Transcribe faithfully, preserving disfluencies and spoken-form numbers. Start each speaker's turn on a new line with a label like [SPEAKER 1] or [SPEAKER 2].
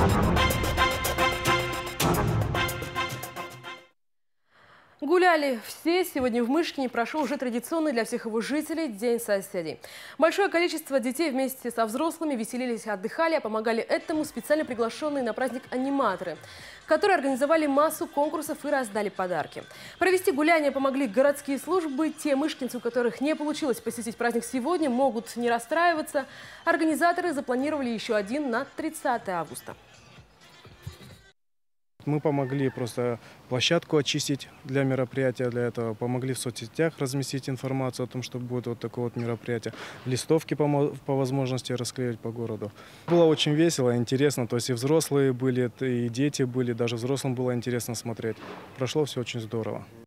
[SPEAKER 1] Гуляли все. Сегодня в Мышкине прошел уже традиционный для всех его жителей День соседей. Большое количество детей вместе со взрослыми веселились, отдыхали, а помогали этому специально приглашенные на праздник аниматоры, которые организовали массу конкурсов и раздали подарки. Провести гуляние помогли городские службы. Те мышкинцы, у которых не получилось посетить праздник сегодня, могут не расстраиваться. Организаторы запланировали еще один на тридцатое августа.
[SPEAKER 2] Мы помогли просто площадку очистить для мероприятия, для этого помогли в соцсетях разместить информацию о том, что будет вот такое вот мероприятие, листовки по, по возможности расклеить по городу. Было очень весело, интересно, то есть и взрослые были, и дети были, даже взрослым было интересно смотреть. Прошло все очень здорово.